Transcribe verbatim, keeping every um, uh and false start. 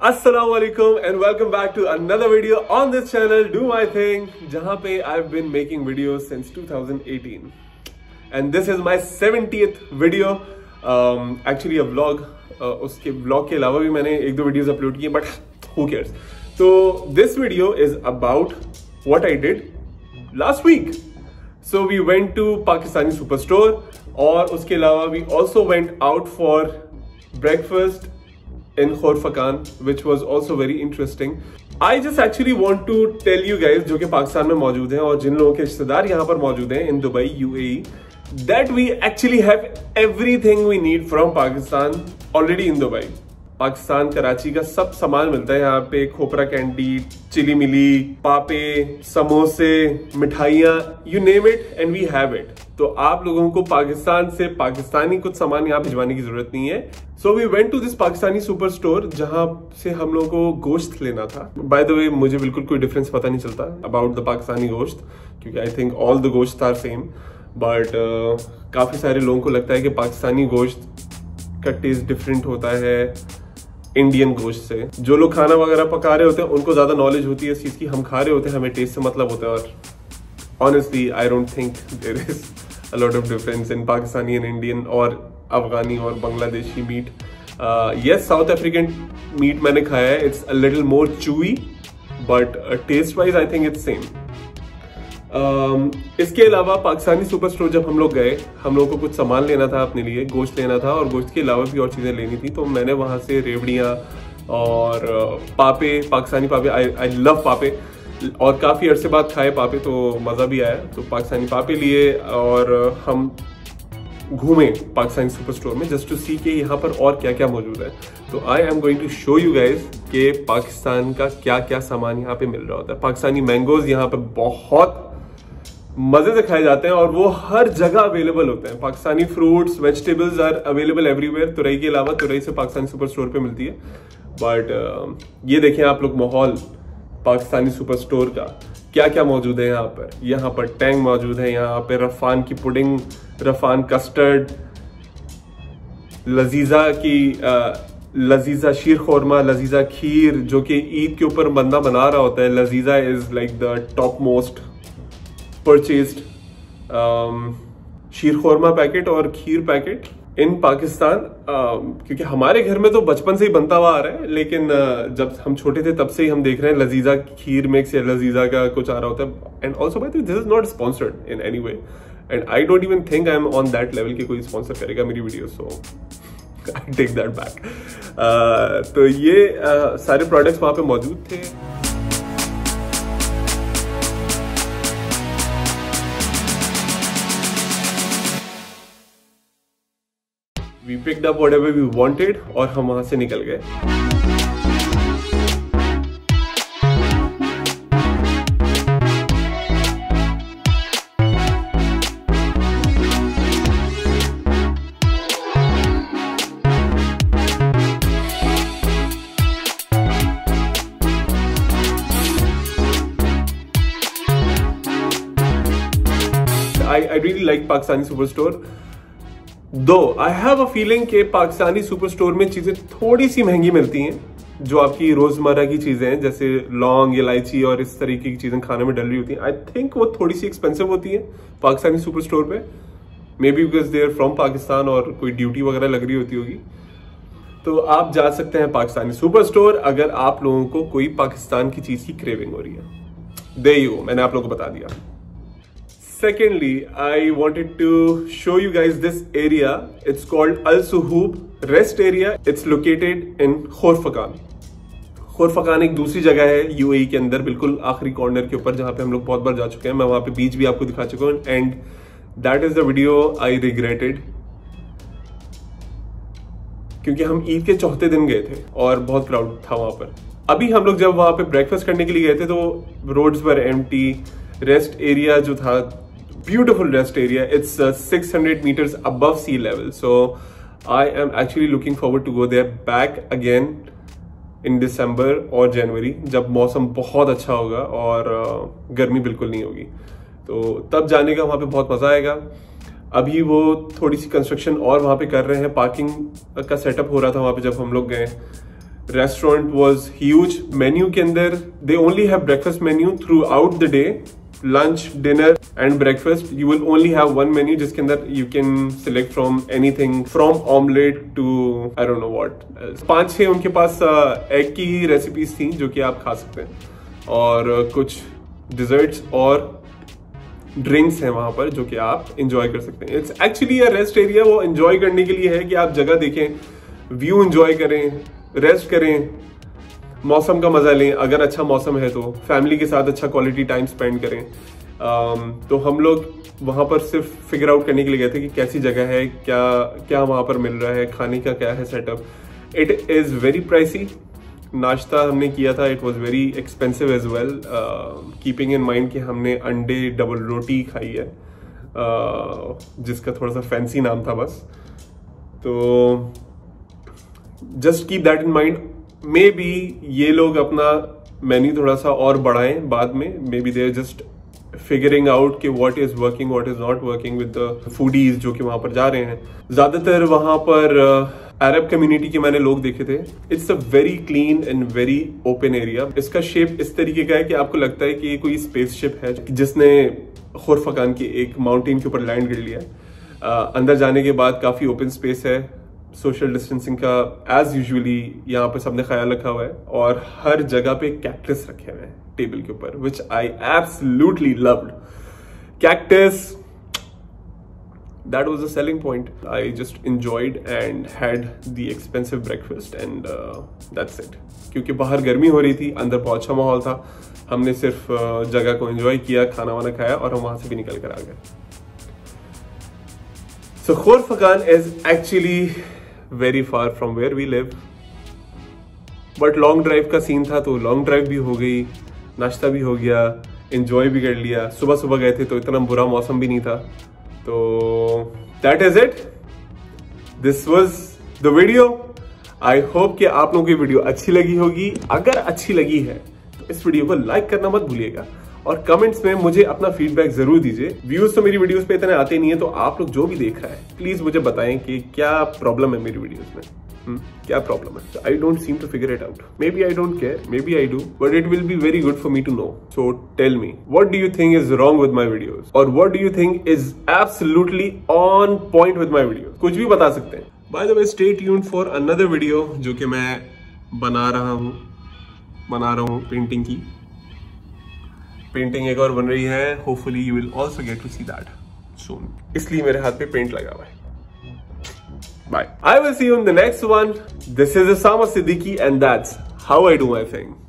Assalamualaikum and welcome back to another video on this channel, Do My Thing, जहाँ पे I've been making videos since two thousand eighteen and this is my seventieth video. um, actually a vlog. uh, उसके vlog के अलावा भी मैंने एक दो videos upload किए, but who cares. So this video is about what I did last week. So we went to Pakistani Superstore और उसके अलावा we also went out for breakfast in Khorfakan, which was also very interesting. I just actually want to tell you guys जो कि पाकिस्तान में मौजूद हैं और जिन लोगों के रिश्तेदार यहाँ पर मौजूद हैं in Dubai, U A E, that we actually have everything we need from Pakistan already in Dubai. Pakistan Karachi का सब सामान मिलता है यहाँ पे. खोपरा कैंडी, चिली मिली, पापे, समोसे, मिठाइयाँ, you name it and we have it. तो आप लोगों को पाकिस्तान से पाकिस्तानी कुछ सामान यहाँ भिजवाने की जरूरत नहीं है. So we went to this Pakistani super store जहाँ से हम लोगों को गोश्त लेना था. By the way, मुझे बिल्कुल कोई डिफरेंस पता नहीं चलता about the पाकिस्तानी गोश्त, क्योंकि I think all the गोश्त are same. But uh, काफी सारे लोगों को लगता है कि पाकिस्तानी गोश्त का टेस्ट डिफरेंट होता है इंडियन गोश्त से. जो लोग खाना वगैरह पका रहे होते हैं उनको ज्यादा नॉलेज होती है इस चीज की. हम खा रहे होते हैं, हमें टेस्ट से मतलब होता है. और honestly I don't think there is a lot of difference in Pakistani and Indian और अफगानी और Bangladeshi meat. Yes, South African meat मैंने खाया है. It's a little more chewy but taste wise I think it's same. Um, इसके अलावा Pakistani super store जब हम लोग गए, हम लोग को कुछ सामान लेना था अपने लिए, गोश्त लेना था और गोश्त के अलावा भी और चीज़ें लेनी थी. तो मैंने वहाँ से रेवड़ियाँ और पापे, पाकिस्तानी पापे, आई आई लव पापे, और काफ़ी अरसे बाद खाए पापे तो मज़ा भी आया. तो पाकिस्तानी पापे लिए और हम घूमे पाकिस्तानी सुपर स्टोर में जस्ट टू सी के यहाँ पर और क्या क्या मौजूद है. तो I am going to show you guys कि पाकिस्तान का क्या क्या सामान यहाँ पे मिल रहा होता है. पाकिस्तानी मैंगोज यहाँ पे बहुत मजे से खाए जाते हैं और वो हर जगह अवेलेबल होते हैं. Pakistani fruits, vegetables are available everywhere. तुरई के अलावा तुरई से पाकिस्तानी सुपर स्टोर पे मिलती है. बट uh, ये देखें आप लोग माहौल पाकिस्तानी सुपर स्टोर का, क्या क्या मौजूद है यहाँ पर. यहाँ पर टैंग मौजूद है, यहाँ पे रफान की पुडिंग, रफान कस्टर्ड, लजीजा की uh, लजीजा शीर खोरमा, लजीजा खीर जो कि ईद के ऊपर बंदा बना रहा होता है. Laziza is like the top most purchased sheer khurma packet और kheer packet in Pakistan. uh, क्योंकि हमारे घर में तो बचपन से ही बनता हुआ आ रहा है, लेकिन uh, जब हम छोटे थे तब से ही हम देख रहे हैं लजीजा खीर मिक्स या लजीजा का कुछ आ रहा होता है. And also by the way, this is not sponsored in any way and I don't even think I am on that level कि कोई स्पॉन्सर करेगा मेरी video. So I take that back. तो ये uh, सारे प्रोडक्ट्स वहां पे मौजूद थे. We picked up whatever we wanted और हम वहां से निकल गए. I I really like Pakistani Superstore. दो आई हैव अ फीलिंग कि पाकिस्तानी सुपर स्टोर में चीजें थोड़ी सी महंगी मिलती हैं. जो आपकी रोजमर्रा की चीजें हैं जैसे लौंग, इलायची और इस तरीके की चीजें खाने में डल रही होती हैं, आई थिंक वो थोड़ी सी एक्सपेंसिव होती हैं पाकिस्तानी सुपर स्टोर पे. Maybe because they are from Pakistan और कोई ड्यूटी वगैरह लग रही होती होगी. तो आप जा सकते हैं पाकिस्तानी सुपर स्टोर अगर आप लोगों को कोई पाकिस्तान की चीज की क्रेविंग हो रही है. दे यू, मैंने आप लोगों को बता दिया. Secondly, I wanted to show you guys this area. It's called Al Suhoub Rest Area. It's located in Khorfakan. Khorfakan एक दूसरी जगह है U A E के अंदर, बिल्कुल आखिरी कॉर्नर के ऊपर, जहाँ पे हम लोग बहुत बार जा चुके हैं. मैं वहाँ पे बीच भी आपको दिखा चुका हूँ and that is the video I regretted. क्योंकि हम ईद के चौथे दिन गए थे और बहुत क्राउड था वहाँ पर. अभी हम लोग जब वहाँ पे ब्रेकफास्ट करने के लिए गए थे तो roads were empty. Rest area जो था, beautiful rest area. It's uh, six hundred meters above sea level. So I am actually looking forward to go there back again in December और January जब मौसम बहुत अच्छा होगा और uh, गर्मी बिल्कुल नहीं होगी. तो तब जाने का वहाँ पे बहुत मजा आएगा. अभी वो थोड़ी सी कंस्ट्रक्शन और वहाँ पे कर रहे हैं. पार्किंग का सेटअप हो रहा था वहाँ पे जब हम लोग गए. Restaurant was huge. मेन्यू के अंदर they only have breakfast menu throughout the day, lunch, dinner and breakfast. You will only have one menu जिसके अंदर you can select from anything from omelette to I don't know what. पांच छह उनके पास egg की ही recipes थी जो कि आप खा सकते हैं, और uh, कुछ डिजर्ट्स और ड्रिंक्स हैं वहां पर जो कि आप एंजॉय कर सकते हैं। It's actually a rest area. वो एंजॉय करने के लिए है कि आप जगह देखें, व्यू एंजॉय करें, रेस्ट करें, मौसम का मजा लें। अगर अच्छा मौसम है तो फैमिली के साथ अच्छा क्वालिटी टाइम स्पेंड करें। um, तो हम लोग वहां पर सिर्फ फिगर आउट करने के लिए गए थे कि कैसी जगह है, क्या क्या वहां पर मिल रहा है, खाने का क्या है setup. It is very pricey. नाश्ता हमने किया था, it was very expensive as well, keeping in mind कि हमने अंडे डबल रोटी खाई है, uh, जिसका थोड़ा सा फैंसी नाम था बस। तो just keep that in mind. Maybe ये लोग अपना मेन्यू थोड़ा सा और बढ़ाएं बाद में। Maybe they are just figuring out कि what is working, what is not working with the foodies जो कि वहां पर जा रहे हैं। ज्यादातर वहां पर अरब कम्युनिटी के मैंने लोग देखे थे। It's a very clean and very open area. इसका शेप इस तरीके का है कि आपको लगता है कि ये कोई स्पेसशिप है जिसने खुरफकान के एक माउंटेन के ऊपर लैंड कर लिया है। uh, अंदर जाने के बाद काफी ओपन स्पेस है। सोशल डिस्टेंसिंग का एज यूजुअली यहाँ पे सबने ख्याल रखा हुआ है, और हर जगह पे कैक्टस रखे हुए हैं टेबल के ऊपर, which I absolutely loved. Cactus, that was a selling point. I just enjoyed and had the expensive breakfast and uh, that's it. क्योंकि बाहर गर्मी हो रही थी, अंदर बहुत अच्छा माहौल था। हमने सिर्फ uh, जगह को एंजॉय किया, खाना वाना खाया और हम वहां से भी निकल कर आ गए। So Khorfakkan is actually very far from where we live, but long drive का सीन था तो लॉन्ग ड्राइव भी हो गई, नाश्ता भी हो गया, एंजॉय भी कर लिया। सुबह सुबह गए थे तो इतना बुरा मौसम भी नहीं था। तो that is it, this was the video. I hope कि आप लोगों की वीडियो अच्छी लगी होगी। अगर अच्छी लगी है तो इस वीडियो को लाइक करना मत भूलिएगा, और कमेंट्स में मुझे अपना फीडबैक जरूर दीजिए। व्यूज तो मेरी वीडियोस पे इतने आते नहीं है, तो आप लोग जो भी देख रहा है प्लीज मुझे बताएं कि क्या प्रॉब्लम है मेरी वीडियोस में। Hmm? क्या प्रॉब्लम है? I don't seem to figure it out. Maybe I don't care, maybe I do, but it will be very good for me to know. So tell me, what do you think is wrong with my videos, और what do you think is absolutely on point with my video? कुछ भी बता सकते हैं। By the way, stay tuned for another video जो कि मैं बना रहा हूँ बना रहा हूँ पेंटिंग की। पेंटिंग एक और बन रही है। Hopefully you will also get to see that soon. इसलिए मेरे हाथ पे पेंट लगा हुआ है। Bye. I will see you in the next one. This is Osama Siddiqui and that's how I do my thing.